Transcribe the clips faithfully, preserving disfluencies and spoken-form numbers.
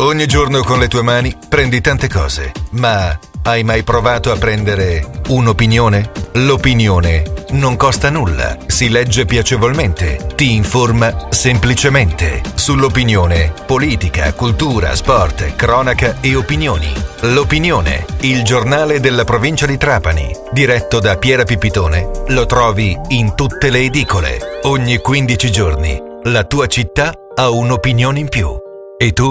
Ogni giorno con le tue mani prendi tante cose, ma hai mai provato a prendere un'opinione? L'opinione non costa nulla, si legge piacevolmente, ti informa semplicemente. Sull'opinione, politica, cultura, sport, cronaca e opinioni. L'Opinione, il giornale della provincia di Trapani, diretto da Piera Pipitone, lo trovi in tutte le edicole. Ogni quindici giorni la tua città ha un'opinione in più. E tu?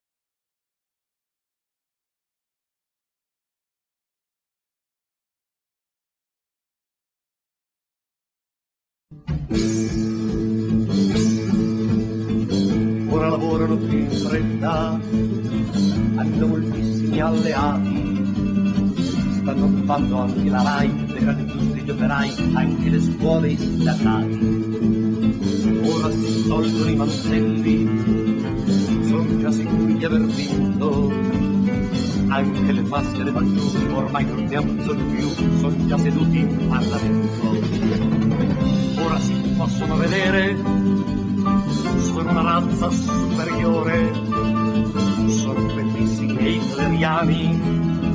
Ora lavorano più in fretta, hanno moltissimi alleati, stanno occupando anche la RAI, le grandi industrie, gli operai, anche le scuole e i sindacati. Ora si tolgono i mantelli, sono già sicuri di aver vinto, anche le maschere maggiori ormai non ne hanno bisogno più, sono già seduti in Parlamento. Ora si possono vedere, sono una razza superiore, sono bellissimi hitleriani,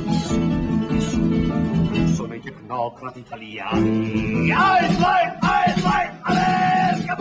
sono i tecnocrati italiani. Einstein, Einstein, America!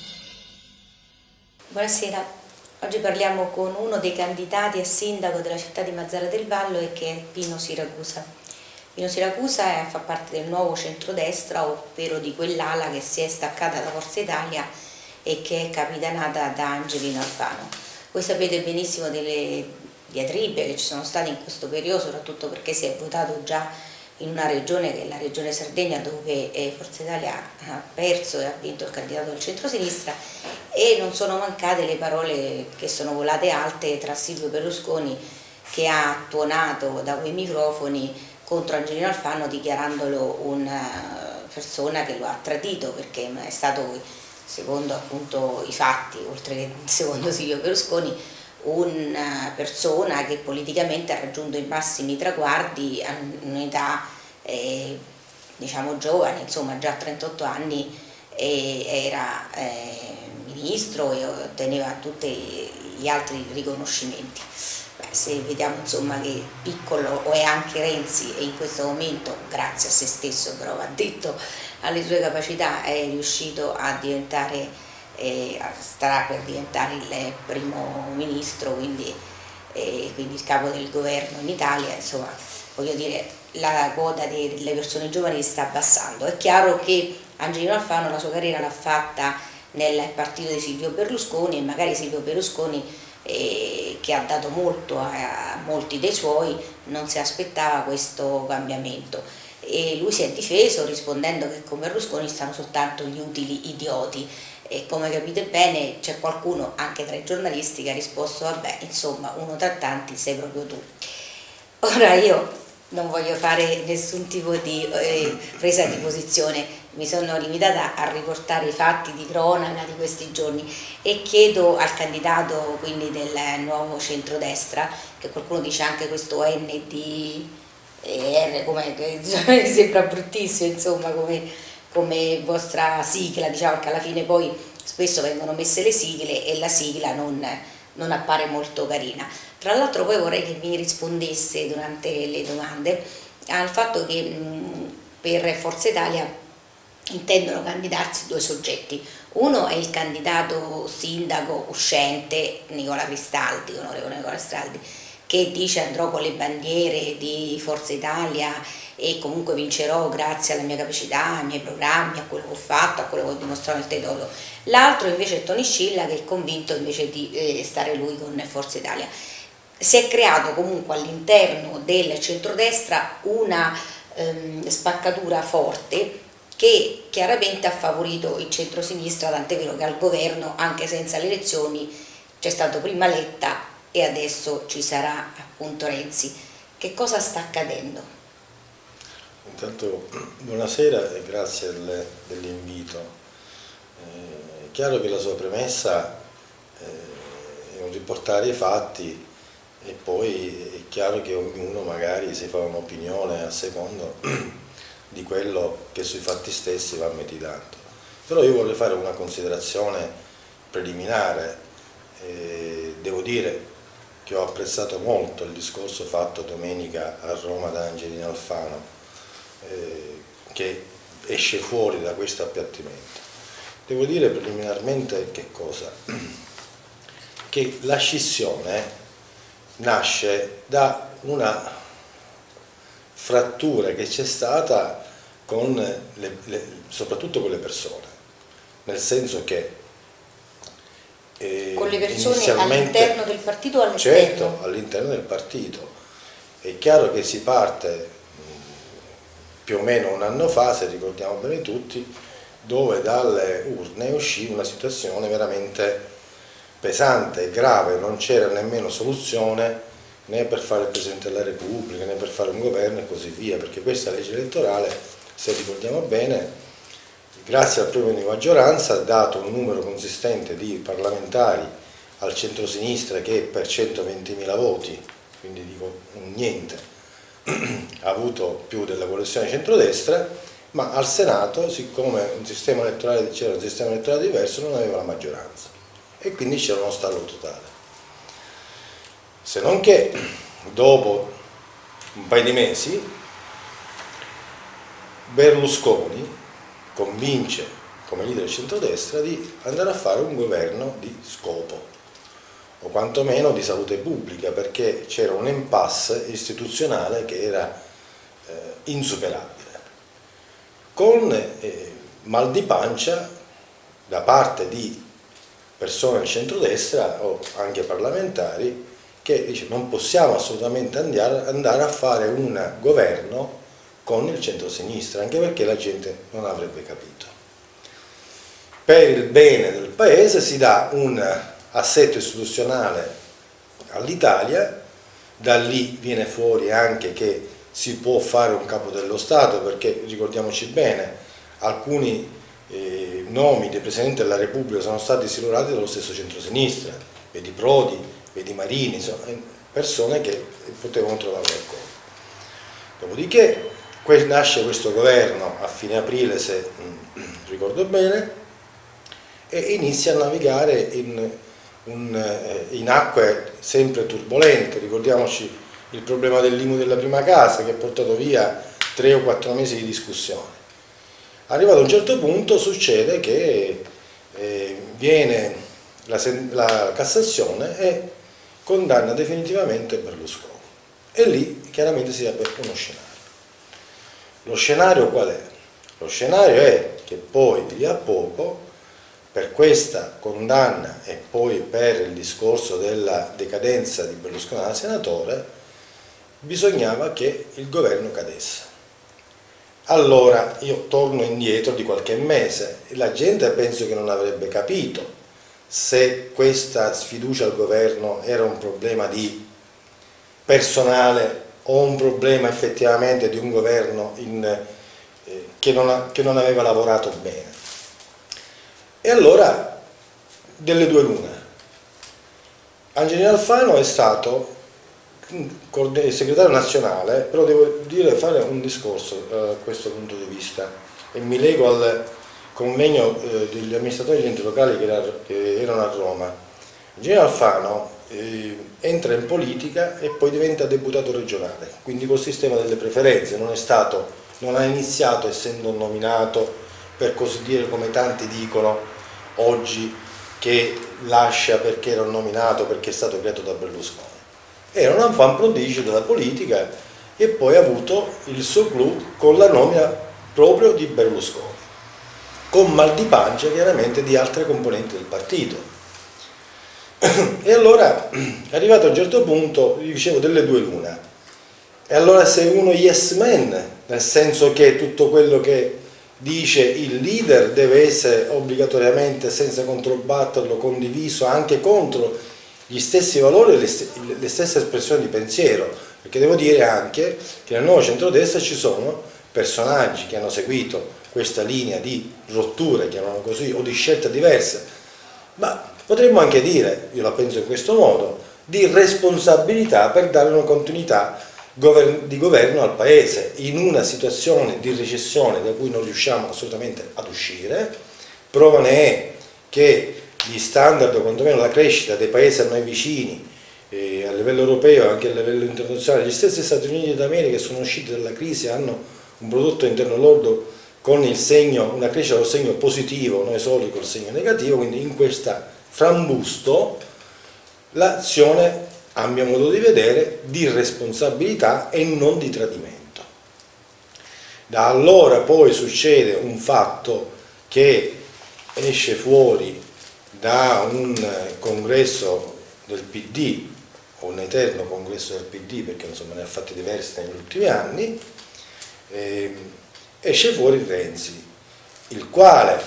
Buonasera, oggi parliamo con uno dei candidati a sindaco della città di Mazara del Vallo e che è Pino Siracusa. Pino Siracusa fa parte del nuovo centrodestra, ovvero di quell'ala che si è staccata da Forza Italia e che è capitanata da Angelino Alfano. Voi sapete benissimo delle diatribe che ci sono state in questo periodo, soprattutto perché si è votato già in una regione che è la regione Sardegna, dove Forza Italia ha perso e ha vinto il candidato del centro-sinistra, e non sono mancate le parole che sono volate alte tra Silvio Berlusconi, che ha tuonato da quei microfoni contro Angelino Alfano, dichiarandolo una persona che lo ha tradito, perché è stato, secondo appunto i fatti, oltre che secondo Silvio Berlusconi, una persona che politicamente ha raggiunto i massimi traguardi a un'età eh, diciamo giovane, insomma già a trentotto anni, e era eh, ministro e otteneva tutti gli altri riconoscimenti. Beh, se vediamo insomma che piccolo o è anche Renzi, e in questo momento, grazie a se stesso però va detto, alle sue capacità, è riuscito a diventare, eh, starà per diventare il primo ministro, quindi, eh, quindi il capo del governo in Italia. Insomma, voglio dire, la quota delle persone giovani si sta abbassando. È chiaro che Angelino Alfano la sua carriera l'ha fatta nel partito di Silvio Berlusconi, e magari Silvio Berlusconi, eh, che ha dato molto a, a molti dei suoi, non si aspettava questo cambiamento, e lui si è difeso rispondendo che con Berlusconi stanno soltanto gli utili idioti, e come capite bene c'è qualcuno anche tra i giornalisti che ha risposto: vabbè, insomma, uno tra tanti sei proprio tu. Ora io non voglio fare nessun tipo di eh, presa di posizione, mi sono limitata a riportare i fatti di cronaca di questi giorni, e chiedo al candidato quindi del nuovo centrodestra, che qualcuno dice anche questo N D R, come che sembra bruttissimo, insomma, come, come vostra sigla, diciamo, che alla fine poi spesso vengono messe le sigle e la sigla non, non appare molto carina. Tra l'altro poi vorrei che mi rispondesse durante le domande al fatto che mh, per Forza Italia intendono candidarsi due soggetti. Uno è il candidato sindaco uscente Nicola Cristaldi, onorevole Nicola Cristaldi, che dice: andrò con le bandiere di Forza Italia e comunque vincerò grazie alla mia capacità, ai miei programmi, a quello che ho fatto, a quello che ho dimostrato nel territorio. L'altro invece è Tony Scilla, che è convinto invece di eh, stare lui con Forza Italia. Si è creato comunque all'interno del centrodestra una ehm, spaccatura forte, che chiaramente ha favorito il centrosinistra, tant'è vero che al governo, anche senza le elezioni, c'è stato prima Letta e adesso ci sarà appunto Renzi. Che cosa sta accadendo? Intanto buonasera e grazie dell'invito. Eh, è chiaro che la sua premessa eh, è un riportare i fatti, e poi è chiaro che ognuno magari si fa un'opinione a secondo di quello che sui fatti stessi va meditando. Però io vorrei fare una considerazione preliminare. Eh, devo dire che ho apprezzato molto il discorso fatto domenica a Roma da Angelina Alfano, eh, che esce fuori da questo appiattimento. Devo dire preliminarmente che cosa? Che la scissione nasce da una frattura che c'è stata con le, le, soprattutto con le persone, nel senso che eh, con le persone all'interno del partito o all'esterno? Certo, all'interno del partito. È chiaro che si parte più o meno un anno fa, se ricordiamo bene tutti, dove dalle urne uscì una situazione veramente pesante e grave, non c'era nemmeno soluzione né per fare il Presidente della Repubblica né per fare un governo e così via, perché questa legge elettorale, se ricordiamo bene, grazie al premio di maggioranza ha dato un numero consistente di parlamentari al centrosinistra che per centoventimila voti, quindi dico un niente, ha avuto più della coalizione centrodestra, ma al Senato, siccome un sistema elettorale, c'era un sistema elettorale diverso, non aveva la maggioranza e quindi c'era uno stallo totale. Se non che dopo un paio di mesi Berlusconi convince come leader del centrodestra di andare a fare un governo di scopo o quantomeno di salute pubblica, perché c'era un impasse istituzionale che era eh, insuperabile, con eh, mal di pancia da parte di persone del centrodestra o anche parlamentari che dice non possiamo assolutamente andare, andare a fare un governo con il centrosinistra, anche perché la gente non avrebbe capito. Per il bene del paese si dà un assetto istituzionale all'Italia, da lì viene fuori anche che si può fare un capo dello Stato, perché ricordiamoci bene, alcuni eh, nomi dei Presidenti della Repubblica sono stati silurati dallo stesso centrosinistra, vedi Prodi, vedi Marini, insomma, persone che potevano trovare qualcosa. Dopodiché nasce questo governo a fine aprile, se mh, ricordo bene, e inizia a navigare in, un, eh, in acque sempre turbolente. Ricordiamoci il problema dell'I M U della prima casa che ha portato via tre o quattro mesi di discussione. Arrivato a un certo punto succede che eh, viene la, la Cassazione e condanna definitivamente Berlusconi e lì chiaramente si apre uno scenario. Lo scenario qual è? Lo scenario è che poi di lì a poco, per questa condanna e poi per il discorso della decadenza di Berlusconi da senatore, bisognava che il governo cadesse. Allora io torno indietro di qualche mese e la gente penso che non avrebbe capito se questa sfiducia al governo era un problema di personale o un problema effettivamente di un governo in, eh, che, non ha, che non aveva lavorato bene. E allora, delle due l'una, Angelina Alfano è stato segretario nazionale, però devo dire fare un discorso eh, a questo punto di vista, e mi lego al convegno eh, degli amministratori degli enti locali che, era, che erano a Roma. Angelina Alfano eh, entra in politica e poi diventa deputato regionale, quindi col sistema delle preferenze, non è stato, non ha iniziato essendo nominato, per così dire, come tanti dicono oggi, che lascia perché era nominato, perché è stato creato da Berlusconi. Era un enfant prodigio della politica e poi ha avuto il suo clou con la nomina proprio di Berlusconi, con mal di pancia chiaramente di altre componenti del partito. E allora, arrivato a un certo punto, io dicevo delle due l'una, e allora sei uno yes man, nel senso che tutto quello che dice il leader deve essere obbligatoriamente, senza controbatterlo, condiviso anche contro gli stessi valori e le, st le stesse espressioni di pensiero, perché devo dire anche che nel nuovo centrodestra ci sono personaggi che hanno seguito questa linea di rotture, chiamano così, o di scelte diverse, ma potremmo anche dire, io la penso in questo modo, di responsabilità per dare una continuità di governo al Paese in una situazione di recessione da cui non riusciamo assolutamente ad uscire. Prova ne è che gli standard, o quantomeno la crescita dei paesi a noi vicini, eh, a livello europeo e anche a livello internazionale. Gli stessi Stati Uniti d'America che sono usciti dalla crisi hanno un prodotto interno lordo con il segno, una crescita col segno positivo, noi soli col segno negativo, quindi in questa frambusto l'azione, a mio modo di vedere, di responsabilità e non di tradimento. Da allora poi succede un fatto che esce fuori da un congresso del P D, o un eterno congresso del P D, perché insomma ne ha fatti diversi negli ultimi anni, eh, esce fuori Renzi, il quale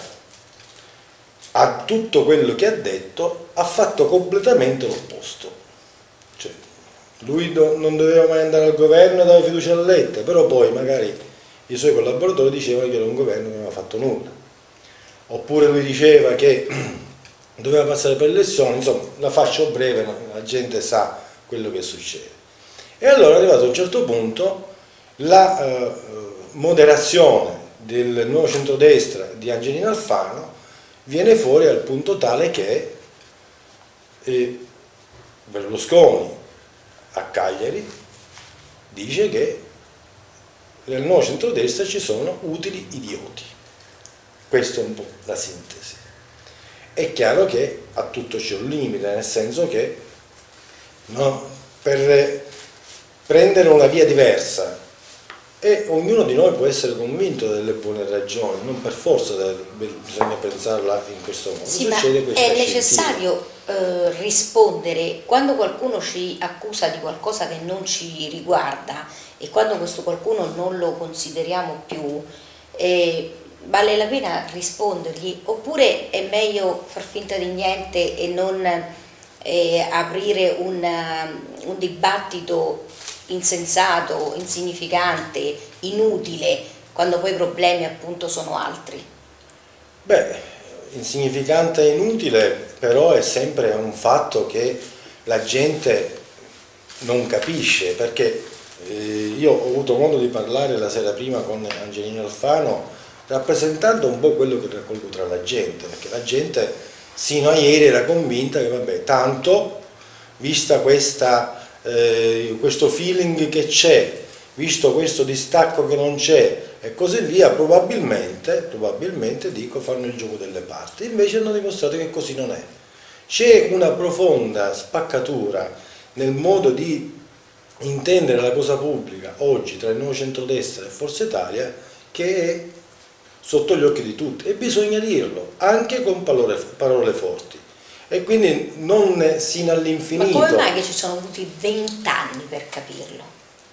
a tutto quello che ha detto ha fatto completamente l'opposto. Cioè, lui do, non doveva mai andare al governo e dava fiducia a Letta, però poi magari i suoi collaboratori dicevano che era un governo che non aveva fatto nulla. Oppure lui diceva che doveva passare per le elezioni, insomma, la faccio breve, la gente sa quello che succede. E allora è arrivato a un certo punto la eh, moderazione del nuovo centrodestra di Angelino Alfano viene fuori al punto tale che eh, Berlusconi a Cagliari dice che nel nuovo centrodestra ci sono utili idioti. Questa è un po' la sintesi. È chiaro che a tutto c'è un limite, nel senso che no, per prendere una via diversa, e ognuno di noi può essere convinto delle buone ragioni, non per forza bisogna pensarla in questo modo. Sì, ma è necessario eh, rispondere quando qualcuno ci accusa di qualcosa che non ci riguarda e quando questo qualcuno non lo consideriamo più, eh, vale la pena rispondergli, oppure è meglio far finta di niente e non eh, aprire un, un dibattito insensato, insignificante, inutile, quando poi i problemi appunto sono altri? Beh, insignificante e inutile, però è sempre un fatto che la gente non capisce, perché eh, io ho avuto modo di parlare la sera prima con Angelino Alfano, rappresentando un po' quello che raccolgo tra la gente, perché la gente sino a ieri era convinta che vabbè, tanto, vista questa Eh, questo feeling che c'è, visto questo distacco che non c'è e così via, probabilmente, probabilmente dico, fanno il gioco delle parti. Invece hanno dimostrato che così non è. C'è una profonda spaccatura nel modo di intendere la cosa pubblica oggi tra il nuovo centrodestra e Forza Italia che è sotto gli occhi di tutti, e bisogna dirlo anche con parole, parole forti. E quindi non sino all'infinito. Ma come mai che ci sono voluti vent'anni per capirlo?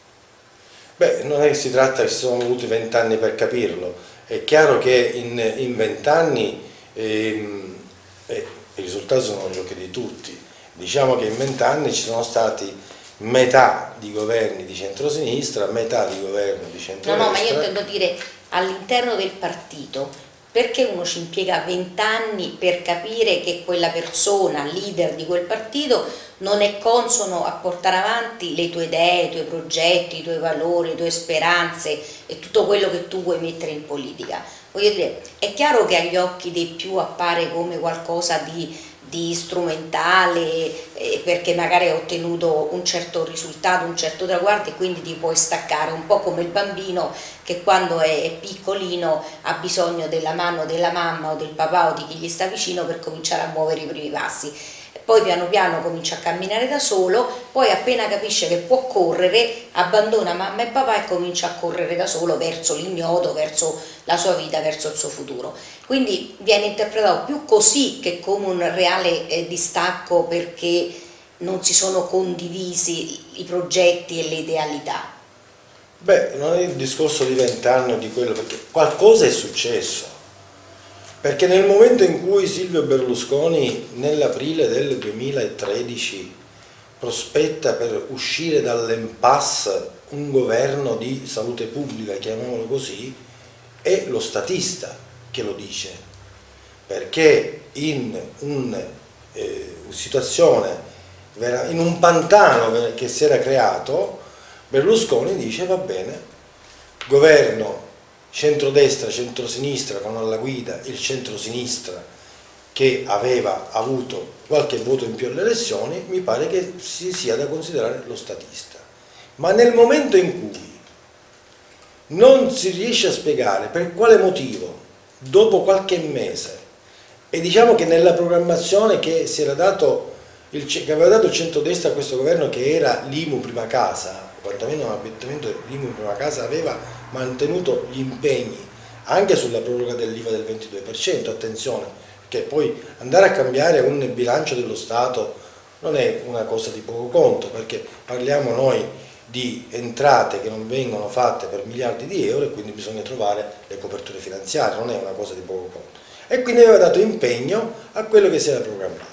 Beh, non è che si tratta che ci sono voluti vent'anni per capirlo. È chiaro che in vent'anni ehm, eh, i risultati sono agli occhi di tutti. Diciamo che in vent'anni ci sono stati metà di governi di centrosinistra, metà di governi di centrodestra. No, no, ma io intendo dire all'interno del partito. Perché uno ci impiega vent'anni per capire che quella persona, leader di quel partito, non è consono a portare avanti le tue idee, i tuoi progetti, i tuoi valori, le tue speranze e tutto quello che tu vuoi mettere in politica? Voglio dire, è chiaro che agli occhi dei più appare come qualcosa di, di strumentale, eh, perché magari hai ottenuto un certo risultato, un certo traguardo e quindi ti puoi staccare, un po' come il bambino che quando è piccolino ha bisogno della mano della mamma o del papà o di chi gli sta vicino per cominciare a muovere i primi passi. Poi piano piano comincia a camminare da solo, poi appena capisce che può correre abbandona mamma e papà e comincia a correre da solo verso l'ignoto, verso la sua vita, verso il suo futuro. Quindi viene interpretato più così che come un reale eh, distacco, perché non si sono condivisi i progetti e le idealità. Beh, non è il discorso di vent'anni o di quello, perché qualcosa è successo. Perché nel momento in cui Silvio Berlusconi nell'aprile del duemilatredici prospetta per uscire dall'impasse un governo di salute pubblica, chiamiamolo così, è lo statista che lo dice, perché in una eh, situazione, in un pantano che si era creato, Berlusconi dice va bene, governo centrodestra, centrosinistra con alla guida il centrosinistra che aveva avuto qualche voto in più alle elezioni, mi pare che si sia da considerare lo statista. Ma nel momento in cui non si riesce a spiegare per quale motivo, dopo qualche mese, e diciamo che nella programmazione che si era dato il, che aveva dato il centrodestra a questo governo, che era l'I M U prima casa, quantomeno l'obiettimento dell'I M U prima casa, aveva mantenuto gli impegni anche sulla proroga dell'I V A del ventidue per cento, attenzione, che poi andare a cambiare un bilancio dello Stato non è una cosa di poco conto, perché parliamo noi di entrate che non vengono fatte per miliardi di euro e quindi bisogna trovare le coperture finanziarie, non è una cosa di poco conto. E quindi aveva dato impegno a quello che si era programmato.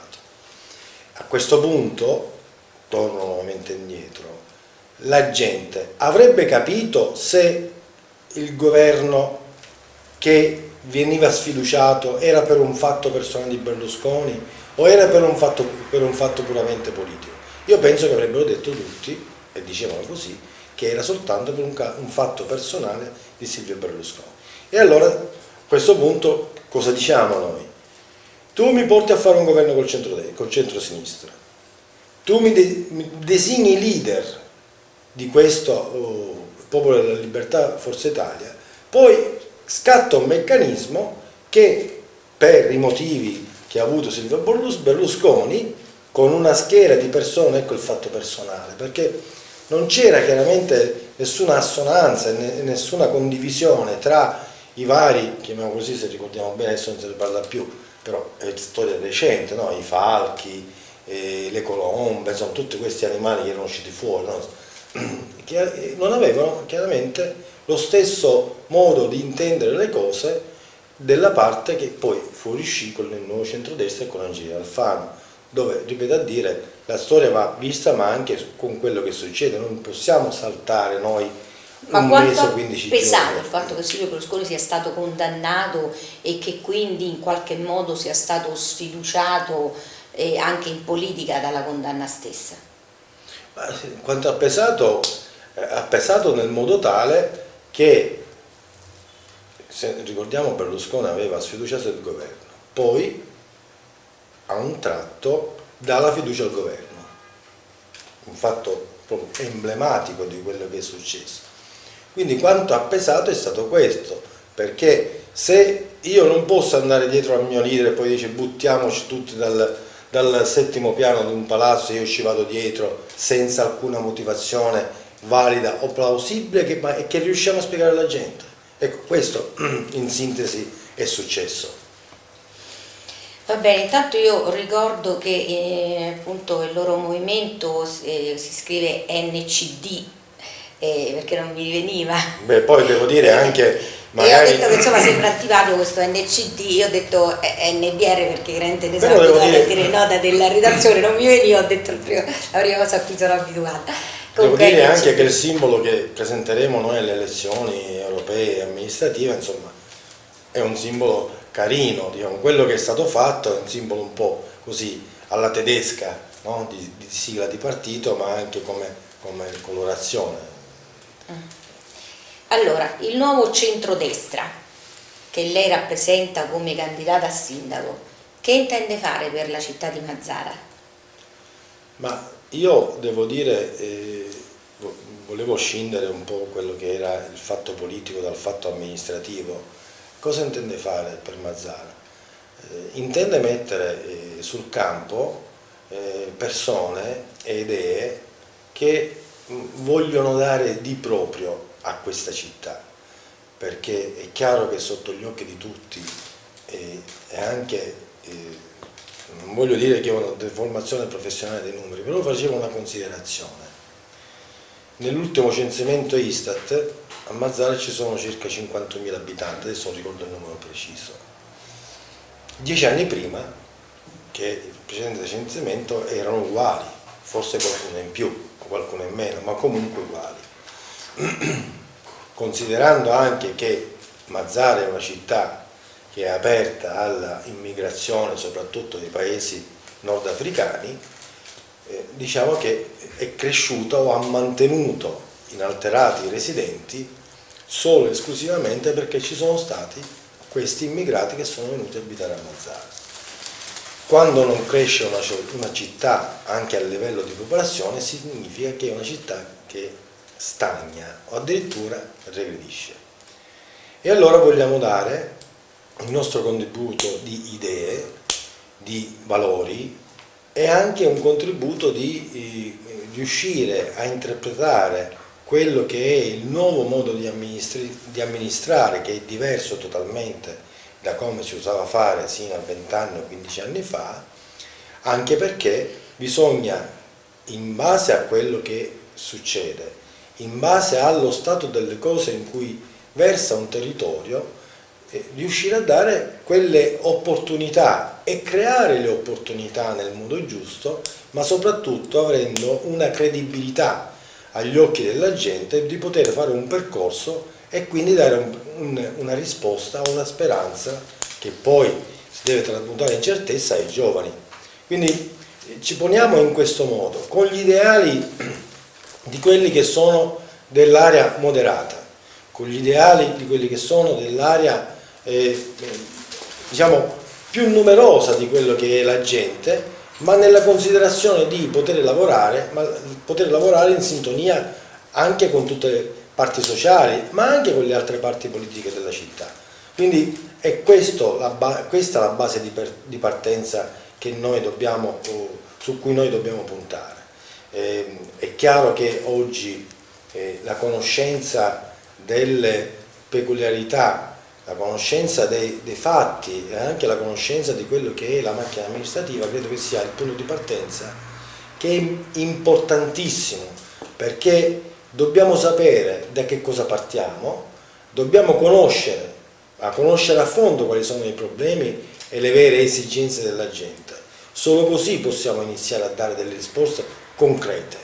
A questo punto, torno nuovamente indietro, la gente avrebbe capito se il governo che veniva sfiduciato era per un fatto personale di Berlusconi o era per un fatto, per un fatto puramente politico. Io penso che avrebbero detto tutti, e dicevano così, che era soltanto per un, un fatto personale di Silvio Berlusconi. E allora a questo punto cosa diciamo noi? Tu mi porti a fare un governo col centro-destra, col centro-sinistra, tu mi, de, mi designi leader di questo oh, Popolo della Libertà, Forza Italia, poi scatta un meccanismo che per i motivi che ha avuto Silvio Berlusconi, con una schiera di persone, ecco il fatto personale, perché non c'era chiaramente nessuna assonanza e nessuna condivisione tra i vari, chiamiamo così se ricordiamo bene, adesso non se ne parla più, però è storia recente, no? I falchi, eh, le colombe, insomma tutti questi animali che erano usciti fuori, no? Che non avevano chiaramente lo stesso modo di intendere le cose della parte che poi fuoriuscì con il nuovo centrodestra e con Angela Alfano, dove, ripeto a dire, la storia va vista ma anche con quello che succede, non possiamo saltare noi ma un quanto mese o quindici giorni. Ma quanto il fatto che Silvio Berlusconi sia stato condannato e che quindi in qualche modo sia stato sfiduciato eh, anche in politica dalla condanna stessa? Ma quanto ha pesato, eh, ha pesato nel modo tale che, se ricordiamo, Berlusconi aveva sfiduciato il governo, poi a un tratto dà la fiducia al governo, un fatto proprio emblematico di quello che è successo. Quindi quanto ha pesato è stato questo, perché se io non posso andare dietro al mio leader e poi dice buttiamoci tutti dal, dal settimo piano di un palazzo e io ci vado dietro senza alcuna motivazione valida o plausibile che, ma, e che riusciamo a spiegare alla gente. Ecco, questo in sintesi è successo. Va bene, intanto io ricordo che eh, appunto il loro movimento eh, si scrive N C D, eh, perché non mi veniva. Beh, poi devo dire anche magari... Io ho detto che insomma sembra antipatico questo N C D, io ho detto N D R perché veramente ne sono Però devo abituata dire... a dire nota della redazione, non mi veniva, ho detto il primo, la prima cosa a cui sono abituata. Devo Comunque, dire N C D. anche che il simbolo che presenteremo noi alle elezioni europee e amministrative, insomma, è un simbolo carino, diciamo, quello che è stato fatto è un simbolo un po' così alla tedesca, no? di, di sigla di partito, ma anche come, come colorazione. Allora, il nuovo centrodestra che lei rappresenta come candidata a sindaco, che intende fare per la città di Mazara? Ma io devo dire, eh, volevo scindere un po' quello che era il fatto politico dal fatto amministrativo. Cosa intende fare per Mazara? Eh, intende mettere eh, sul campo eh, persone e idee che mh, vogliono dare di proprio a questa città, perché è chiaro che sotto gli occhi di tutti eh, è anche, eh, non voglio dire che è una deformazione professionale dei numeri, però facevo una considerazione. Nell'ultimo censimento Istat a Mazara ci sono circa cinquantamila abitanti, adesso non ricordo il numero preciso. Dieci anni prima, che il precedente censimento, erano uguali, forse qualcuno in più, qualcuno in meno, ma comunque uguali. Considerando anche che Mazara è una città che è aperta all'immigrazione, soprattutto dei paesi nordafricani, eh, diciamo che è cresciuta o ha mantenuto inalterati i residenti solo e esclusivamente perché ci sono stati questi immigrati che sono venuti a abitare a Mazara. quando non cresce una, una città anche a livello di popolazione, significa che è una città che stagna o addirittura regredisce. E allora vogliamo dare il nostro contributo di idee, di valori e anche un contributo di eh, riuscire a interpretare quello che è il nuovo modo di, amministri- di amministrare, che è diverso totalmente da come si usava fare sino a vent'anni o quindici anni fa, anche perché bisogna, in base a quello che succede, in base allo stato delle cose in cui versa un territorio, eh, riuscire a dare quelle opportunità e creare le opportunità nel modo giusto, ma soprattutto avendo una credibilità agli occhi della gente di poter fare un percorso e quindi dare un, un, una risposta, una speranza che poi si deve tramutare in certezza ai giovani. Quindi ci poniamo in questo modo, con gli ideali di quelli che sono dell'area moderata, con gli ideali di quelli che sono dell'area eh, diciamo più numerosa di quello che è la gente, ma nella considerazione di poter lavorare, ma poter lavorare in sintonia anche con tutte le parti sociali, ma anche con le altre parti politiche della città. Quindi è questo la questa la base di, per di partenza che noi dobbiamo, su cui noi dobbiamo puntare. Eh, è chiaro che oggi eh, la conoscenza delle peculiarità, la conoscenza dei, dei fatti e anche la conoscenza di quello che è la macchina amministrativa credo che sia il punto di partenza, che è importantissimo, perché dobbiamo sapere da che cosa partiamo, dobbiamo conoscere, a conoscere a fondo quali sono i problemi e le vere esigenze della gente. Solo così possiamo iniziare a dare delle risposte concrete.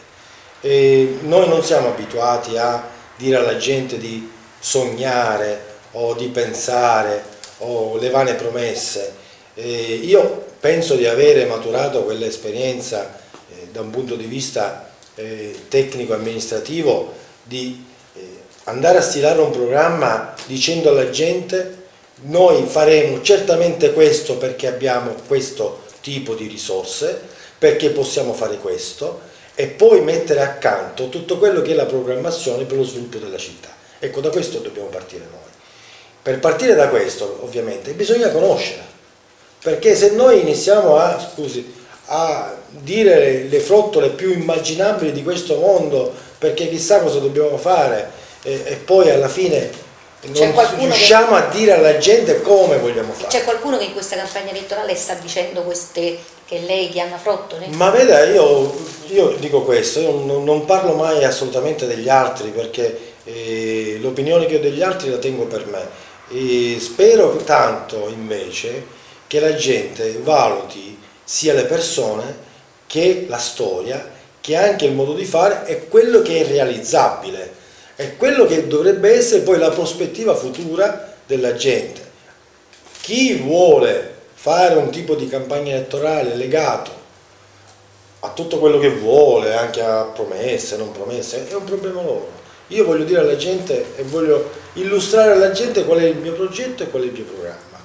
E noi non siamo abituati a dire alla gente di sognare o di pensare o le vane promesse. Eh, io penso di avere maturato quell'esperienza eh, da un punto di vista eh, tecnico-amministrativo di eh, andare a stilare un programma dicendo alla gente noi faremo certamente questo perché abbiamo questo tipo di risorse, perché possiamo fare questo, e poi mettere accanto tutto quello che è la programmazione per lo sviluppo della città. Ecco, da questo dobbiamo partire noi. Per partire da questo, ovviamente, bisogna conoscere, perché se noi iniziamo a, scusi, a dire le, le frottole più immaginabili di questo mondo, perché chissà cosa dobbiamo fare, e, e poi alla fine non riusciamo che... a dire alla gente come vogliamo fare. C'è qualcuno che in questa campagna elettorale sta dicendo queste che lei chiama frottole? Ma veda, io, io dico questo, io non, non parlo mai assolutamente degli altri, perché eh, l'opinione che ho degli altri la tengo per me. E spero tanto invece che la gente valuti sia le persone che la storia, che anche il modo di fare è quello che è realizzabile, è quello che dovrebbe essere poi la prospettiva futura della gente. Chi vuole fare un tipo di campagna elettorale legato a tutto quello che vuole, anche a promesse, non promesse, è un problema loro. Io voglio dire alla gente e voglio illustrare alla gente qual è il mio progetto e qual è il mio programma,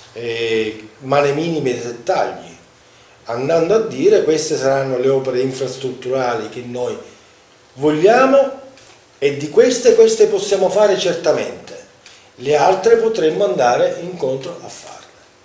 eh, ma nei minimi dettagli, andando a dire queste saranno le opere infrastrutturali che noi vogliamo e di queste, queste possiamo fare certamente, le altre potremmo andare incontro a farle.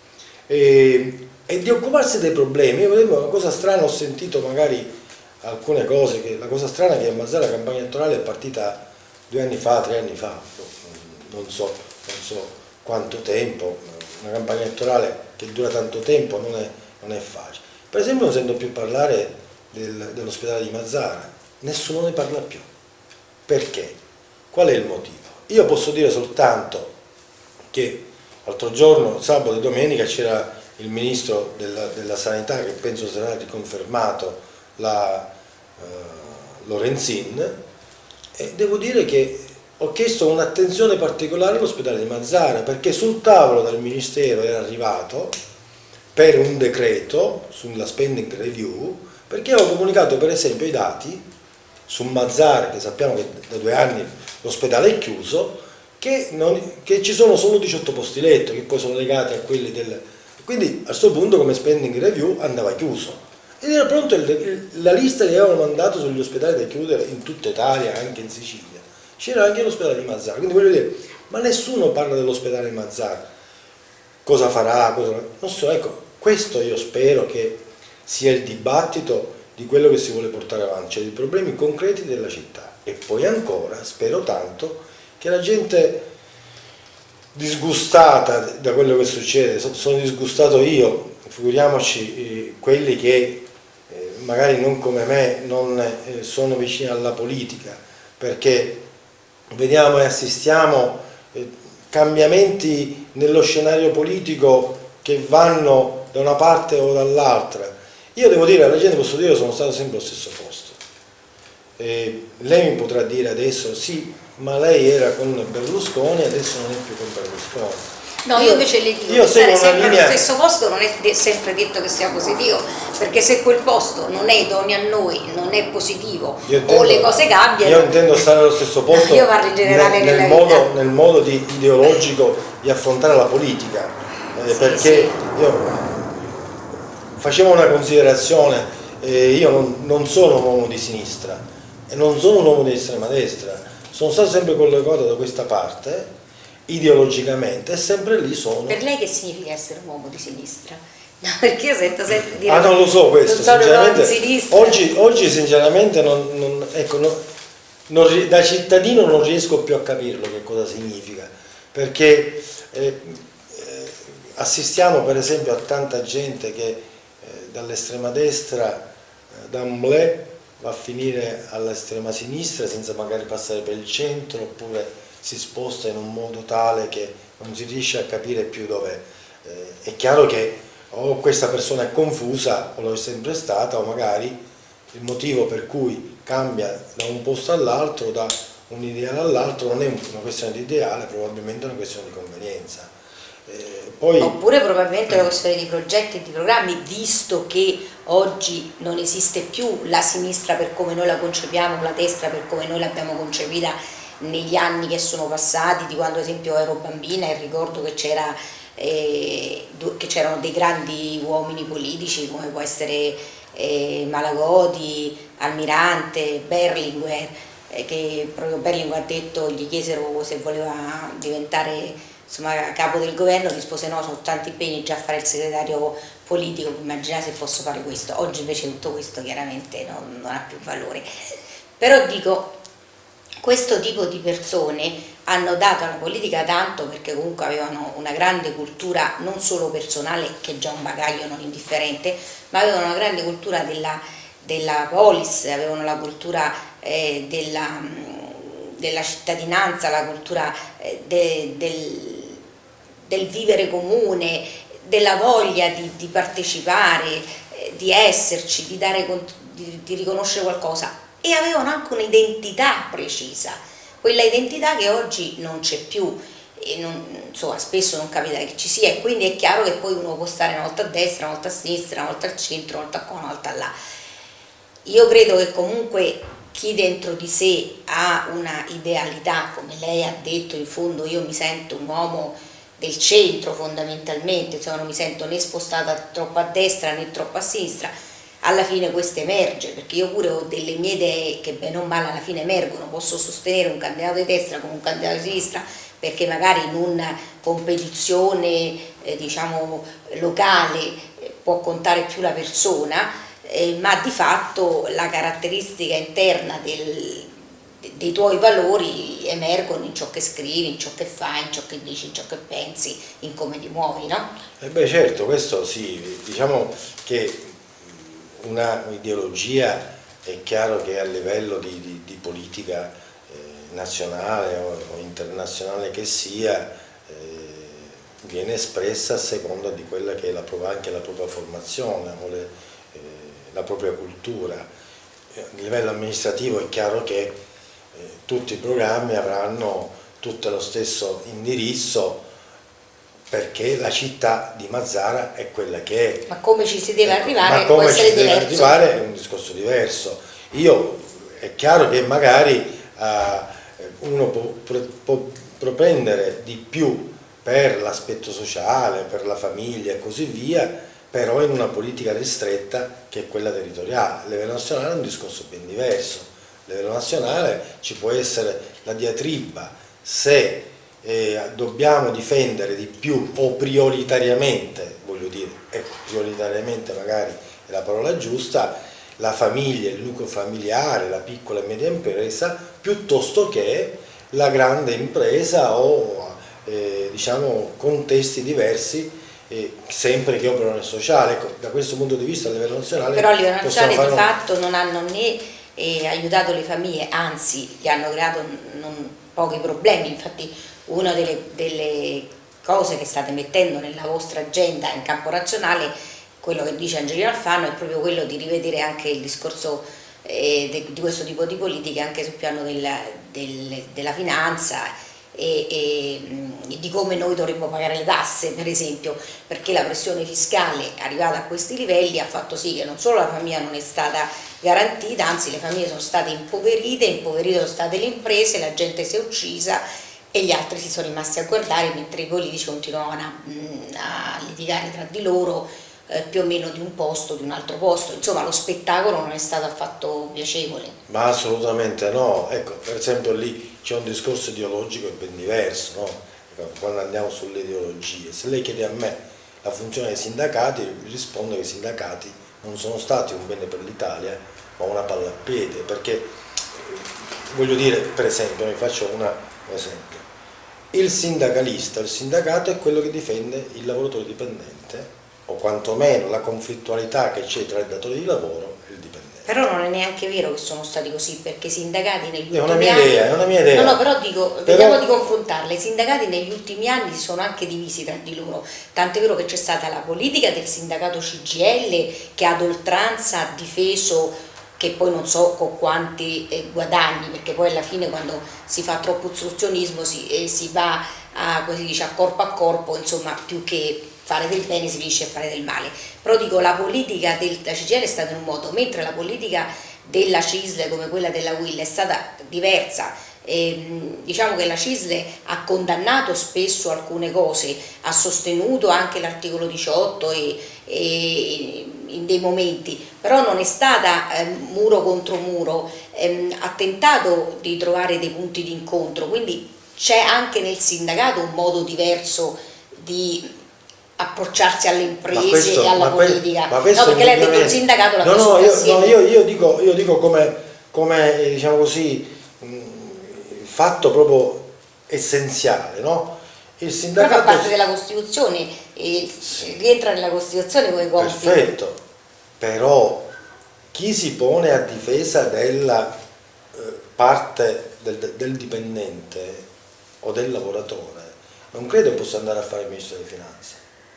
E, e di occuparsi dei problemi. Io vedevo una cosa strana, ho sentito magari alcune cose, che la cosa strana è che a Mazara la campagna elettorale è partita due anni fa, tre anni fa, non so, non so quanto tempo, una campagna elettorale che dura tanto tempo non è, non è facile. Per esempio non sento più parlare del, dell'ospedale di Mazara, nessuno ne parla più. Perché? Qual è il motivo? Io posso dire soltanto che l'altro giorno, sabato e domenica, c'era il ministro della, della sanità, che penso sarà riconfermato, la eh, Lorenzin, e devo dire che ho chiesto un'attenzione particolare all'ospedale di Mazara, perché sul tavolo del ministero era arrivato per un decreto sulla spending review, perché avevo comunicato per esempio i dati su Mazara, che sappiamo che da due anni l'ospedale è chiuso, che, non, che ci sono solo diciotto posti letto, che poi sono legati a quelli del Quindi a questo punto come spending review andava chiuso. Ed era pronto il, il, la lista che avevano mandato sugli ospedali da chiudere in tutta Italia, anche in Sicilia. C'era anche l'ospedale di Mazara. Quindi voglio dire, ma nessuno parla dell'ospedale di Mazara. Cosa farà? Cosa... Non so, ecco, questo io spero che sia il dibattito di quello che si vuole portare avanti, cioè dei problemi concreti della città. E poi ancora, spero tanto, che la gente disgustata da quello che succede, sono disgustato io, figuriamoci eh, quelli che eh, magari non come me non eh, sono vicini alla politica, perché vediamo e assistiamo eh, cambiamenti nello scenario politico che vanno da una parte o dall'altra. Io devo dire alla gente, posso dire, sono stato sempre allo stesso posto. Eh, lei mi potrà dire adesso sì, ma lei era con Berlusconi, adesso non è più con Berlusconi. No, io invece le dico, io stare sempre linea... allo stesso posto non è sempre detto che sia positivo, perché se quel posto non è idoneo a noi, non è positivo, intendo, o le cose cambiano. Io intendo stare allo stesso posto io parlo in generale nel, nel, modo, nel modo di, ideologico di affrontare la politica, eh, sì, perché sì. Io facevo una considerazione, eh, io non, non sono un uomo di sinistra e non sono un uomo di estrema destra, sono stato sempre collegato da questa parte ideologicamente e sempre lì sono. Per lei che significa essere un uomo di sinistra? No, perché io sento sempre dire ah non lo so questo, non sinceramente, di sinistra. Oggi, oggi sinceramente non, non, ecco, non, non, da cittadino non riesco più a capirlo che cosa significa, perché eh, eh, assistiamo per esempio a tanta gente che eh, dall'estrema destra eh, d'amblè va a finire all'estrema sinistra senza magari passare per il centro, oppure si sposta in un modo tale che non si riesce a capire più dov'è. Eh, è chiaro che o questa persona è confusa, o lo è sempre stata, o magari il motivo per cui cambia da un posto all'altro, da un ideale all'altro, non è una questione di ideale, probabilmente è una questione di convenienza. Eh, poi... Oppure probabilmente è una questione di progetti e di programmi, visto che oggi non esiste più la sinistra per come noi la concepiamo, la destra per come noi l'abbiamo concepita negli anni che sono passati, di quando ad esempio ero bambina e ricordo che c'era eh, che c'erano dei grandi uomini politici come può essere eh, Malagodi, Almirante, Berlinguer, eh, che proprio Berlinguer ha detto, gli chiesero se voleva diventare insomma capo del governo, rispose no, ho tanti impegni già a fare il segretario politico, immaginate se posso fare questo. Oggi invece tutto questo chiaramente non, non ha più valore, però dico, questo tipo di persone hanno dato alla politica tanto perché comunque avevano una grande cultura non solo personale, che è già un bagaglio non indifferente, ma avevano una grande cultura della, della polis, avevano la cultura eh, della, della cittadinanza, la cultura eh, de, del, del vivere comune, della voglia di, di partecipare, eh, di esserci, di, dare, di, di riconoscere qualcosa. E avevano anche un'identità precisa, quella identità che oggi non c'è più, e non, insomma, spesso non capita che ci sia, e quindi è chiaro che poi uno può stare una volta a destra, una volta a sinistra, una volta al centro, una volta qua, una volta là. Io credo che comunque chi dentro di sé ha una idealità, come lei ha detto, in fondo io mi sento un uomo del centro fondamentalmente, insomma non mi sento né spostata troppo a destra né troppo a sinistra, alla fine questo emerge, perché io pure ho delle mie idee che bene o male alla fine emergono, posso sostenere un candidato di destra come un candidato di sinistra, perché magari in una competizione eh, diciamo locale eh, può contare più la persona, eh, ma di fatto la caratteristica interna del, dei tuoi valori emergono in ciò che scrivi, in ciò che fai, in ciò che dici, in ciò che pensi, in come ti muovi, no? Eh beh certo, questo sì, diciamo che una ideologia è chiaro che a livello di, di, di politica eh, nazionale o, o internazionale che sia eh, viene espressa a seconda di quella che è la propria, anche la propria formazione o le, eh, la propria cultura. A livello amministrativo è chiaro che eh, tutti i programmi avranno tutto lo stesso indirizzo, perché la città di Mazara è quella che è. Ma come ci si deve arrivare ma come può essere ci si deve diverso. arrivare è un discorso diverso. Io, è chiaro che magari uh, uno può, può propendere di più per l'aspetto sociale, per la famiglia e così via, però in una politica ristretta che è quella territoriale. A livello nazionale è un discorso ben diverso. A livello nazionale ci può essere la diatriba se eh, dobbiamo difendere di più o prioritariamente, voglio dire, e prioritariamente magari è la parola giusta, la famiglia, il nucleo familiare, la piccola e media impresa, piuttosto che la grande impresa o eh, diciamo contesti diversi, eh, sempre che operano nel sociale. Ecco, da questo punto di vista a livello nazionale però a livello nazionale di fare... fatto non hanno né eh, aiutato le famiglie, anzi gli hanno creato non pochi problemi. Infatti una delle, delle cose che state mettendo nella vostra agenda in campo nazionale, quello che dice Angelino Alfano, è proprio quello di rivedere anche il discorso eh, de, di questo tipo di politiche anche sul piano della, del, della finanza e, e di come noi dovremmo pagare le tasse, per esempio, perché la pressione fiscale arrivata a questi livelli ha fatto sì che non solo la famiglia non è stata garantita, anzi le famiglie sono state impoverite, impoverite sono state le imprese, la gente si è uccisa e gli altri si sono rimasti a guardare mentre i politici continuavano a, a litigare tra di loro, eh, più o meno di un posto, di un altro posto. Insomma, lo spettacolo non è stato affatto piacevole. Ma assolutamente no. Ecco, per esempio lì c'è un discorso ideologico ben diverso, no? Quando andiamo sulle ideologie, se lei chiede a me la funzione dei sindacati, rispondo che i sindacati non sono stati un bene per l'Italia, ma una palla al piede, perché voglio dire, per esempio, vi faccio una, un esempio. Il sindacalista, il sindacato è quello che difende il lavoratore dipendente, o quantomeno la conflittualità che c'è tra il datore di lavoro e il dipendente. Però non è neanche vero che sono stati così, perché i sindacati negli ultimi è una mia anni... idea, è una mia idea. No, no, però dico, però... vediamo di confrontarle. I sindacati negli ultimi anni si sono anche divisi tra di loro, tant'è vero che c'è stata la politica del sindacato C G I L che ad oltranza ha difeso, che poi non so con quanti eh, guadagni, perché poi alla fine quando si fa troppo ostruzionismo si, eh, si va a, come si dice, a corpo a corpo, insomma, più che fare del bene si riesce a fare del male. Però dico, la politica della C G I L è stata in un modo, mentre la politica della C I S L come quella della U I L è stata diversa. E, diciamo che la C I S L ha condannato spesso alcune cose, ha sostenuto anche l'articolo diciotto e, e in dei momenti, però non è stata eh, muro contro muro, ehm, ha tentato di trovare dei punti di incontro, quindi c'è anche nel sindacato un modo diverso di approcciarsi alle imprese questo, e alla politica. Que no, perché lei ha detto il sindacato la no, no, io, no, io, io dico, io dico come, come diciamo così, mh, fatto proprio essenziale, no? Il sindacato fa parte della Costituzione, e sì, rientra nella Costituzione come compito. Perfetto, però chi si pone a difesa della eh, parte del, del dipendente o del lavoratore non credo che possa andare a fare il ministro delle finanze,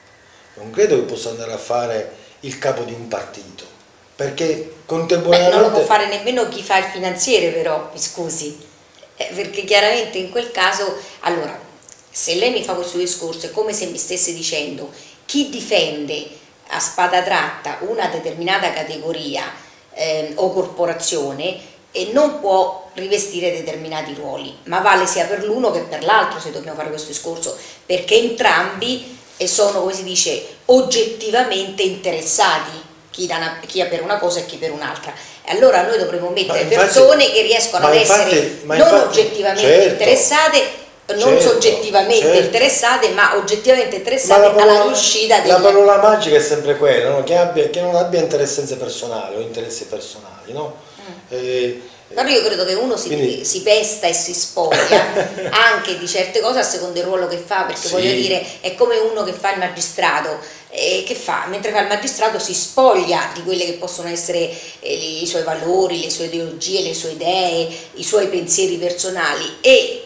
non credo che possa andare a fare il capo di un partito, perché contemporaneamente... Beh, non lo può fare nemmeno chi fa il finanziere, però, mi scusi, eh, perché chiaramente in quel caso, allora, se lei mi fa questo discorso è come se mi stesse dicendo chi difende a spada tratta una determinata categoria eh, o corporazione e non può rivestire determinati ruoli, ma vale sia per l'uno che per l'altro se dobbiamo fare questo discorso, perché entrambi sono, come si dice, oggettivamente interessati, chi, da una, chi per una cosa e chi per un'altra. E allora noi dovremmo mettere infatti, persone che riescono ad infatti, essere non infatti, oggettivamente certo, interessate, non certo, soggettivamente certo. interessate, ma oggettivamente interessate ma parola, alla riuscita della... La parola magica è sempre quella, no? che, abbia, che non abbia interessenze personali o interessi personali, no? Mm. Eh, Però io credo che uno si, quindi... si pesta e si spoglia anche di certe cose a secondo il ruolo che fa, perché sì, voglio dire, è come uno che fa il magistrato, eh, che fa? Mentre fa il magistrato si spoglia di quelle che possono essere eh, i suoi valori, le sue ideologie, le sue idee, i suoi pensieri personali e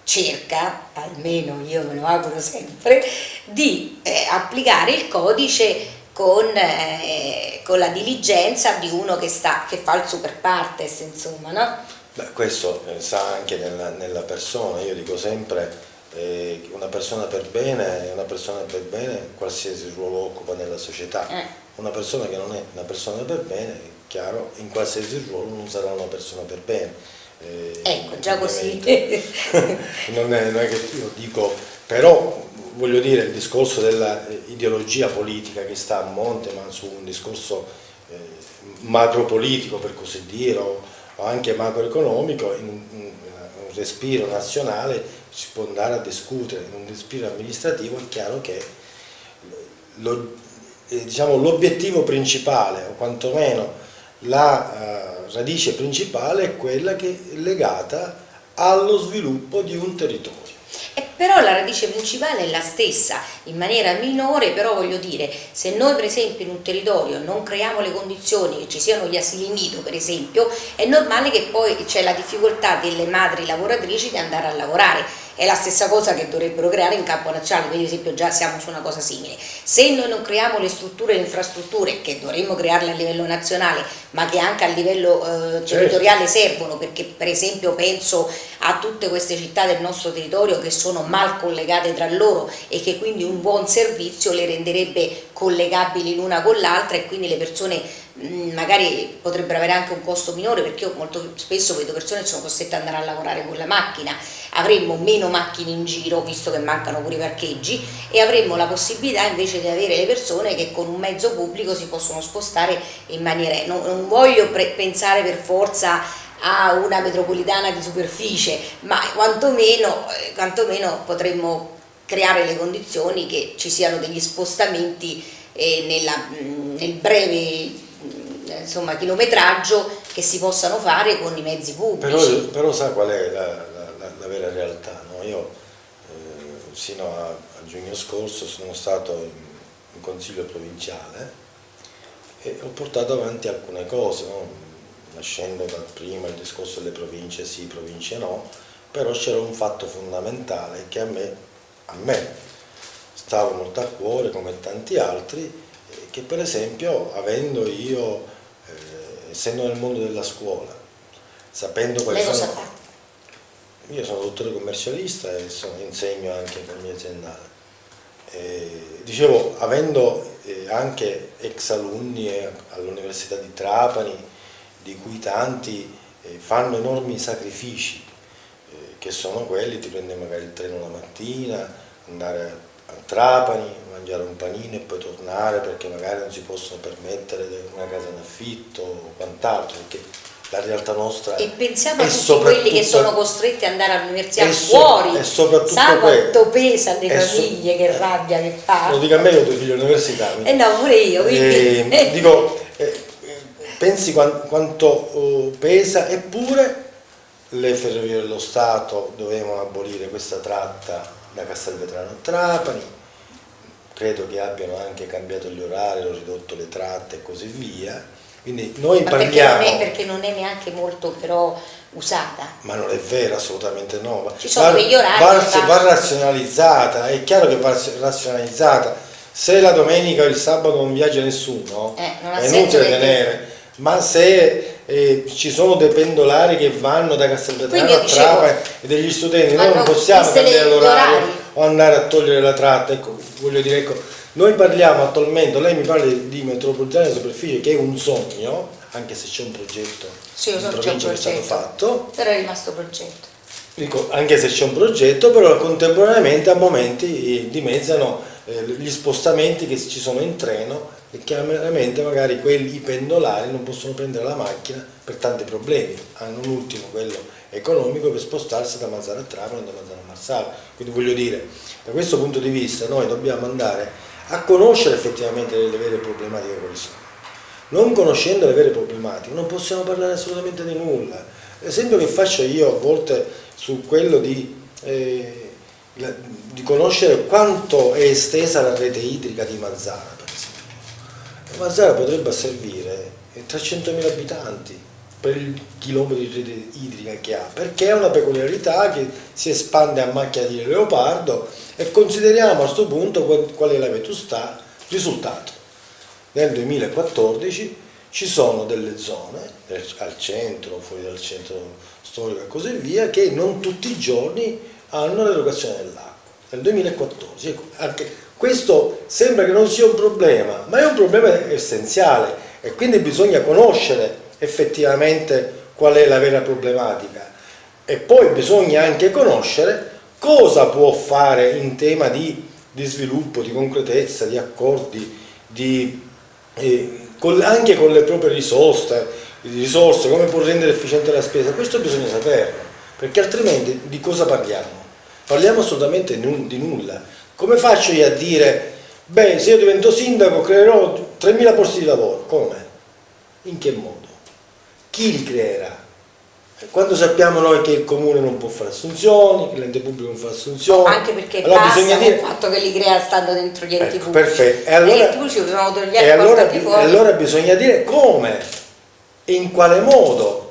cerca, almeno io me lo auguro sempre, di eh, applicare il codice con, eh, con la diligenza di uno che, sta, che fa il super partes, insomma, no? Beh, questo eh, sta anche nella, nella persona, io dico sempre eh, una persona per bene è una persona per bene qualsiasi ruolo occupa nella società, eh. una persona che non è una persona per bene, è chiaro, in qualsiasi ruolo non sarà una persona per bene. Eh, ecco, già così. non, è, non è che io dico, però voglio dire, il discorso della ideologia politica che sta a monte, ma su un discorso eh, macropolitico per così dire, o, o anche macroeconomico, in un, in un respiro nazionale si può andare a discutere, in un respiro amministrativo è chiaro che lo, eh, diciamo, l'obiettivo principale, o quantomeno la uh, radice principale, è quella che è legata allo sviluppo di un territorio. E però la radice principale è la stessa, in maniera minore, però voglio dire, se noi per esempio in un territorio non creiamo le condizioni che ci siano gli asili nido per esempio, è normale che poi c'è la difficoltà delle madri lavoratrici di andare a lavorare. È la stessa cosa che dovrebbero creare in campo nazionale, quindi per esempio già siamo su una cosa simile. Se noi non creiamo le strutture e le infrastrutture, che dovremmo crearle a livello nazionale, ma che anche a livello eh, territoriale servono, perché per esempio penso a tutte queste città del nostro territorio che sono mal collegate tra loro e che quindi un buon servizio le renderebbe collegabili l'una con l'altra, e quindi le persone magari potrebbero avere anche un costo minore, perché io molto spesso vedo persone che sono costrette ad andare a lavorare con la macchina. Avremmo meno macchine in giro, visto che mancano pure i parcheggi, e avremmo la possibilità invece di avere le persone che con un mezzo pubblico si possono spostare in maniera... Non, non voglio pensare per forza a una metropolitana di superficie, ma quantomeno, quantomeno potremmo creare le condizioni che ci siano degli spostamenti eh, nella, nel breve insomma, chilometraggio che si possano fare con i mezzi pubblici. Però, però sa qual è la, la, la, la vera realtà? No? Io eh, sino a, a giugno scorso sono stato in, in consiglio provinciale e ho portato avanti alcune cose, no? Nascendo da prima il discorso delle province sì, province no, però c'era un fatto fondamentale che a me, a me stava molto a cuore, come tanti altri, che per esempio avendo io, eh, essendo nel mondo della scuola, sapendo quali Lei cosa sono... fa? Io sono dottore commercialista e sono, insegno anche economia aziendale. Eh, dicevo, avendo eh, anche ex alunni eh, all'Università di Trapani, di cui tanti eh, fanno enormi sacrifici, eh, che sono quelli di prendere magari il treno la mattina, andare a Trapani, mangiare un panino e poi tornare perché magari non si possono permettere una casa in affitto o quant'altro, perché la realtà nostra e pensiamo è a tutti quelli che sono costretti ad andare all'università fuori, e soprattutto sa quanto quello, pesa alle famiglie, so, che rabbia che fa. Lo dico a me, io ho due figli all'università, eh no, pure io, quindi... eh, dico, eh, pensi quanto, quanto uh, pesa, eppure le ferrovie dello Stato dovevano abolire questa tratta da Castelvetrano a Trapani, credo che abbiano anche cambiato gli orari, hanno ridotto le tratte e così via, quindi noi ma parliamo... Perché non, è, perché non è neanche molto però usata. Ma non è vero, assolutamente no. Ci sono va, degli orari. Va, va... va razionalizzata, è chiaro che va razionalizzata. Se la domenica o il sabato non viaggia nessuno, eh, non è inutile tenere, ma se... Eh, ci sono dei pendolari che vanno da Castelvetrano a Trapani e degli studenti, noi non possiamo cambiare l'orario o andare a togliere la tratta, ecco, voglio dire, ecco, noi parliamo attualmente, lei mi parla di metropolitana di superficie che è un sogno, anche se c'è un progetto sì, in provincia che è stato fatto, però è rimasto progetto. Dico, anche se c'è un progetto, però contemporaneamente a momenti dimezzano eh, gli spostamenti che ci sono in treno e chiaramente magari quelli pendolari non possono prendere la macchina per tanti problemi, hanno un ultimo quello economico per spostarsi da Mazzara a Trapani o da Mazzara a Marsala. Quindi voglio dire, da questo punto di vista noi dobbiamo andare a conoscere effettivamente le vere problematiche quali sono. Non conoscendo le vere problematiche non possiamo parlare assolutamente di nulla. L'esempio che faccio io a volte su quello di, eh, la, di conoscere quanto è estesa la rete idrica di Mazzara, per esempio. Mazzara potrebbe asservire trecentomila abitanti per il chilometro di rete idrica che ha, perché è una peculiarità che si espande a macchia di leopardo, e consideriamo a questo punto qual è la vetustà. Risultato: nel duemilaquattordici ci sono delle zone al centro, fuori dal centro storico e così via, che non tutti i giorni hanno l'erogazione dell'acqua. Nel duemilaquattordici, ecco, anche questo sembra che non sia un problema, ma è un problema essenziale, e quindi bisogna conoscere effettivamente qual è la vera problematica. E poi bisogna anche conoscere cosa può fare in tema di, di sviluppo, di concretezza, di accordi, di, eh, con, anche con le proprie risorse, risorse, come può rendere efficiente la spesa. Questo bisogna saperlo, perché altrimenti di cosa parliamo? Parliamo assolutamente di nulla. Come faccio io a dire, beh, se io divento sindaco creerò tremila posti di lavoro? Come? In che modo? Chi li creerà? Quando sappiamo noi che il comune non può fare assunzioni, che l'ente pubblico non fa assunzioni, anche perché allora basta bisogna dire... il fatto che li crea stando dentro gli enti ecco, pubblici. perfetto. E allora, e dobbiamo togliere e allora, fuori. e allora bisogna dire come, in quale modo,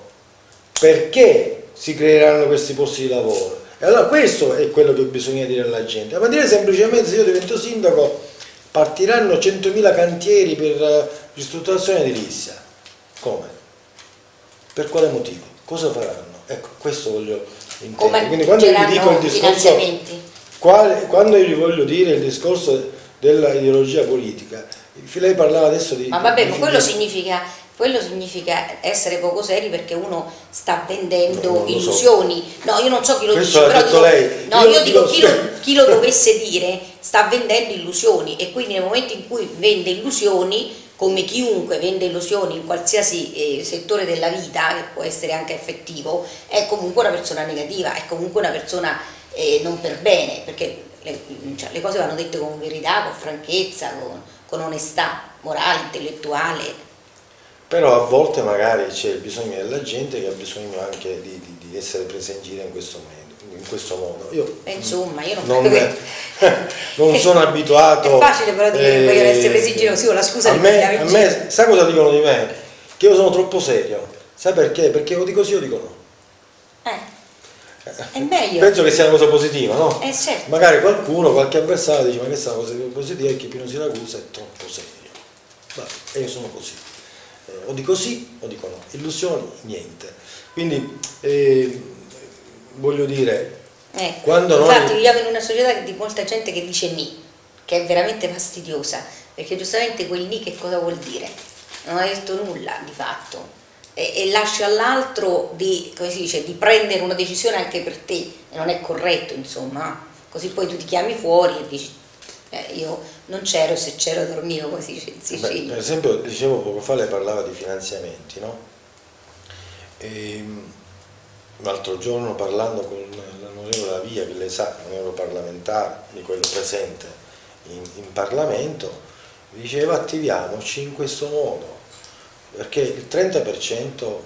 perché si creeranno questi posti di lavoro. E allora questo è quello che bisogna dire alla gente. Ma dire semplicemente, se io divento sindaco partiranno centomila cantieri per ristrutturazione edilizia. Come? Per quale motivo? Cosa faranno? Ecco, questo voglio intendere. Quindi quando io vi dico il discorso, quale, quando io vi voglio dire il discorso dell'ideologia politica, lei parlava adesso di... Ma vabbè, di, ma quello di, significa, quello significa essere poco seri, perché uno sta vendendo no, illusioni. So. No, io non so chi lo questo dice, però dico, lei. no, io, io dico io chi, lo, chi lo dovesse dire sta vendendo illusioni, e quindi nel momento in cui vende illusioni, come chiunque vende illusioni in qualsiasi eh, settore della vita, che può essere anche effettivo, è comunque una persona negativa, è comunque una persona eh, non per bene, perché le, cioè, le cose vanno dette con verità, con franchezza, con, con onestà morale, intellettuale. Però a volte magari c'è il bisogno della gente che ha bisogno anche di, di, di essere presa in giro in questo modo. In questo modo. Io, Beh, insomma, io non, non, che... non sono abituato. È facile però dire che eh, vogliono essere presi in giro, sì, la scusa a di me, a me, sa cosa dicono di me? Che io sono troppo serio. Sa perché? Perché io dico sì o dico no. Eh, è meglio. Penso che sia una cosa positiva, no? Eh, certo. Magari qualcuno, qualche avversario dice ma questa è una cosa positiva è che Pino Siragusa è troppo serio. Vabbè, e io sono così. Eh, o dico sì o dico no. Illusioni, niente. Quindi eh, voglio dire, eh, quando infatti noi... viviamo in una società di molta gente che dice ni, che è veramente fastidiosa, perché giustamente quel ni che cosa vuol dire? Non ha detto nulla di fatto, e, e lascia all'altro di, come si dice, di prendere una decisione anche per te, e non è corretto, insomma. Così poi tu ti chiami fuori e dici eh, io non c'ero, se c'ero dormivo, come si dice in Sicilia. Beh, per esempio, dicevo poco fa, lei parlava di finanziamenti, no? E, l'altro giorno parlando con l'onorevole Lavia, che lei sa, un europarlamentare di quello presente in, in Parlamento, diceva attiviamoci in questo modo, perché il trenta per cento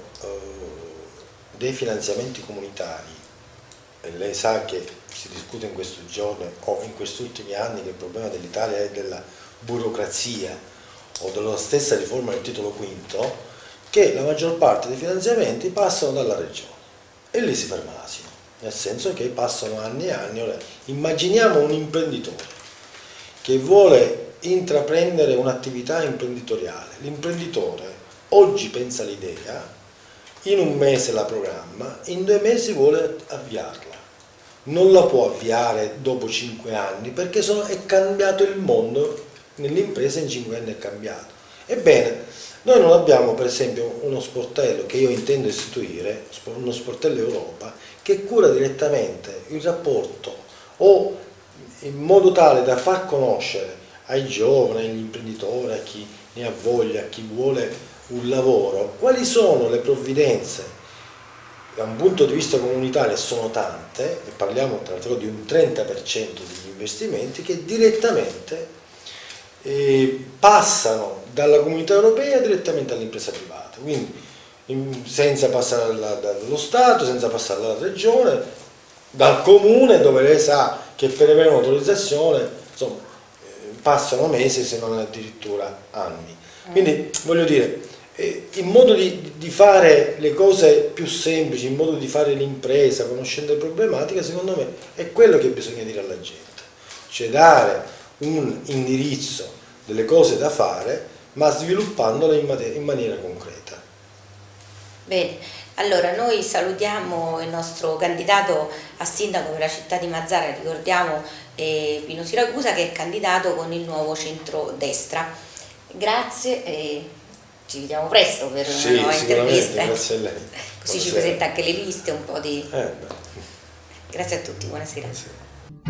dei finanziamenti comunitari, e lei sa che si discute in questi giorni o in questi ultimi anni che il problema dell'Italia è della burocrazia o della stessa riforma del titolo quinto, che la maggior parte dei finanziamenti passano dalla regione. E lì si ferma l'asino, nel senso che passano anni e anni. Immaginiamo un imprenditore che vuole intraprendere un'attività imprenditoriale. L'imprenditore oggi pensa l'idea, in un mese la programma, in due mesi vuole avviarla. Non la può avviare dopo cinque anni perché sono, è cambiato il mondo, nell'impresa in cinque anni è cambiato. Ebbene, noi non abbiamo per esempio uno sportello che io intendo istituire, uno sportello Europa, che cura direttamente il rapporto o in modo tale da far conoscere ai giovani, agli imprenditori, a chi ne ha voglia, a chi vuole un lavoro, quali sono le provvidenze da un punto di vista comunitario, sono tante, e parliamo tra l'altro di un trenta per cento degli investimenti che direttamente eh, passano dalla comunità europea direttamente all'impresa privata, quindi in, senza passare dalla, dallo Stato, senza passare dalla regione, dal comune, dove lei sa che per avere un'autorizzazione insomma eh, passano mesi se non addirittura anni. Quindi voglio dire, eh, in modo di, di fare le cose più semplici, in modo di fare l'impresa conoscendo le problematiche, secondo me è quello che bisogna dire alla gente, cioè dare un indirizzo delle cose da fare, ma sviluppandole in, in maniera concreta. Bene, allora noi salutiamo il nostro candidato a sindaco per la città di Mazara, ricordiamo eh, Pino Siragusa, che è candidato con il nuovo centrodestra. Grazie e ci vediamo presto per una sì, nuova intervista. Grazie a lei. Così Buonasera. ci presenta anche le liste, un po' di... Eh, Grazie a tutti, buonasera. buonasera.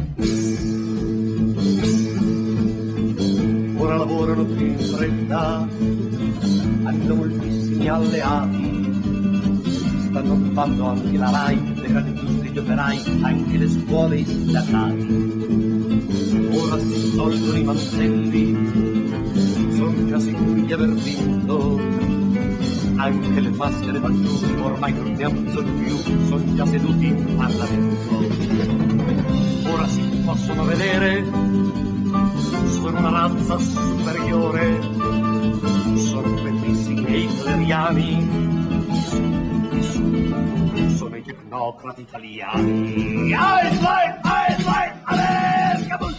Ora lavorano più in fretta, hanno moltissimi alleati, stanno occupando anche la RAI, le grandi industrie, gli operai, anche le scuole e i sindacati. Ora si tolgono i mantelli, sono già sicuri di aver vinto, anche le maschere maggiori ormai non ne hanno bisogno più, sono già seduti in Parlamento. Ora si possono vedere, sono una razza superiore, sono bellissimi e hitleriani, sono i tecnocrati italiani. Einstein, Einstein, America!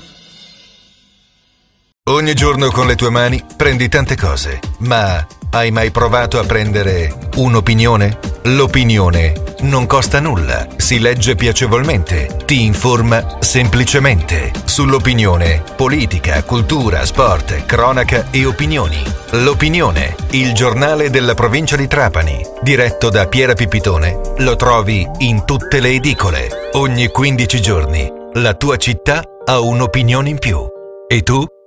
Ogni giorno con le tue mani prendi tante cose, ma hai mai provato a prendere un'opinione? L'opinione non costa nulla, si legge piacevolmente, ti informa semplicemente. Sull'opinione, politica, cultura, sport, cronaca e opinioni. L'Opinione, il giornale della provincia di Trapani, diretto da Piera Pipitone, lo trovi in tutte le edicole. Ogni quindici giorni la tua città ha un'opinione in più. E tu?